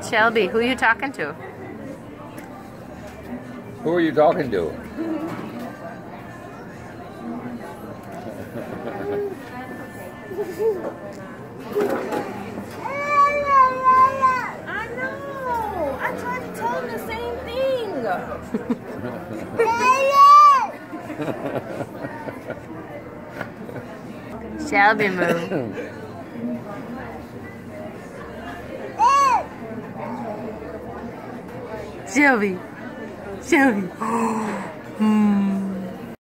Shelby, who are you talking to? Who are you talking to? I know. I tried to tell him the same thing. Shelby move. Shelby. Shelby.